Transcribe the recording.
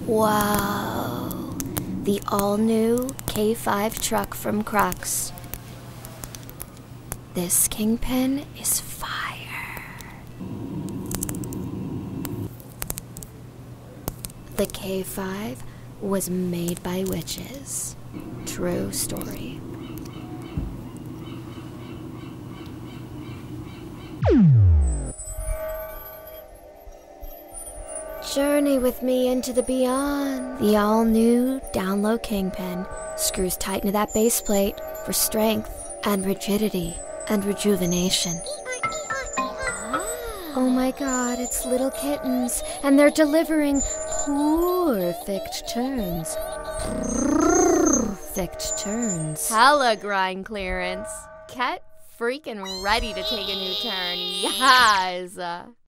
Wow. The all-new K5 truck from Krux. This kingpin is fire. The K5 was made by witches. True story. Journey with me into the beyond. The all-new down-low kingpin screws tight into that base plate for strength and rigidity and rejuvenation. Oh my god, it's little kittens, and they're delivering PUR-FECT turns. PUR-FECT turns. Hella grind clearance. Get freaking ready to take a new turn. Yes!